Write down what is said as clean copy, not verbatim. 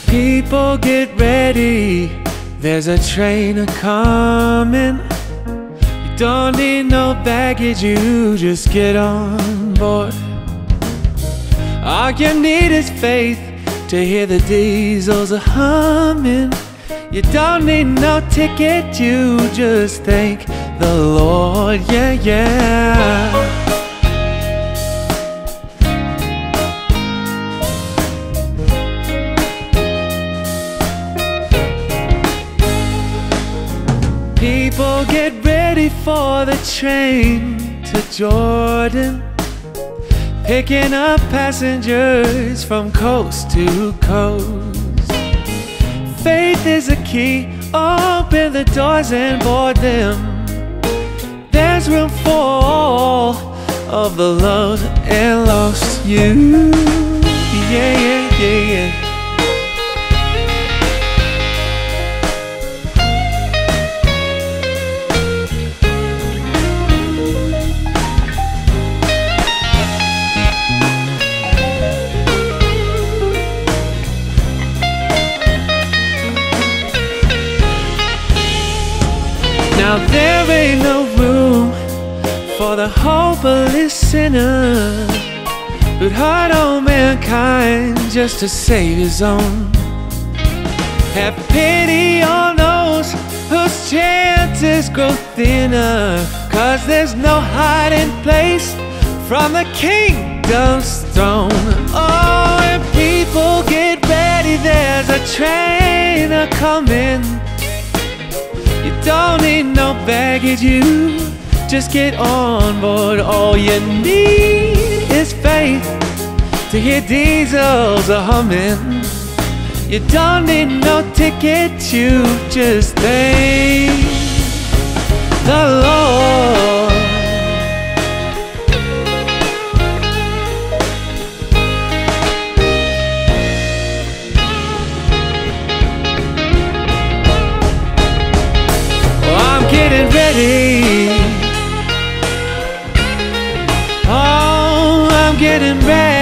People get ready, there's a train a-comin'. You don't need no baggage, you just get on board. All you need is faith to hear the diesels a-hummin'. You don't need no ticket, you just thank the Lord, yeah, yeah. People get ready for the train to Jordan, picking up passengers from coast to coast. Faith is a key, open the doors and board them. There's room for all of the loved and lost. You, yeah, yeah, yeah, yeah. Now there ain't no room for the hopeless sinner who'd hurt on mankind just to save his own. Have pity on those whose chances grow thinner, 'cause there's no hiding place from the kingdom's throne. Oh, and people get ready, there's a train a-comin'. You don't need no baggage, you just get on board. All you need is faith to hear diesels a-hummin'. You don't need no ticket, you just thank the Lord. Getting ready. Oh, I'm getting ready.